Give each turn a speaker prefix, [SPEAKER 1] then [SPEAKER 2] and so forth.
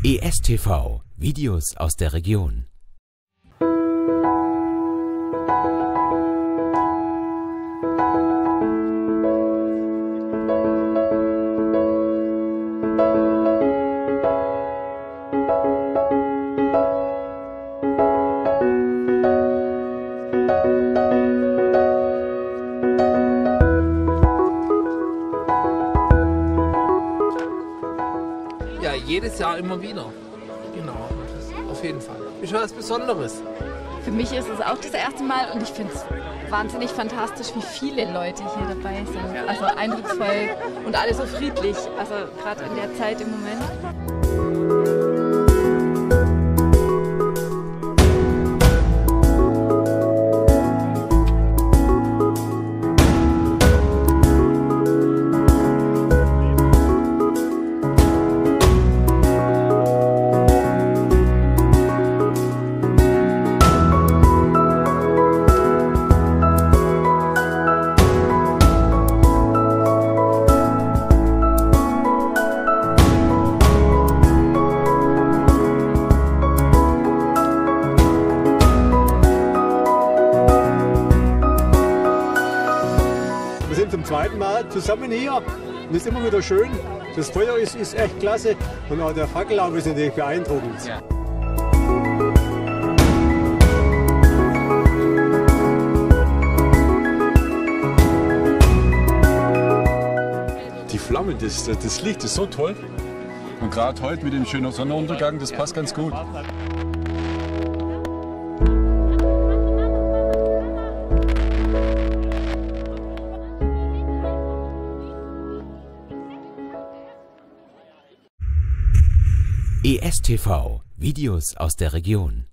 [SPEAKER 1] ESTV, Videos aus der Region.
[SPEAKER 2] Ja, jedes Jahr immer wieder. Genau, auf jeden Fall. Ist schon was Besonderes.
[SPEAKER 3] Für mich ist es auch das erste Mal und ich finde es wahnsinnig fantastisch, wie viele Leute hier dabei sind. Also eindrucksvoll und alle so friedlich, also gerade in der Zeit im Moment.
[SPEAKER 4] Wir sind zum zweiten Mal zusammen hier und es ist immer wieder schön. Das Feuer ist echt klasse und auch der Fackellauf ist natürlich beeindruckend. Ja.
[SPEAKER 5] Die Flammen, das Licht ist so toll. Und gerade heute mit dem schönen Sonnenuntergang, das passt ganz gut.
[SPEAKER 1] ESTV, Videos aus der Region.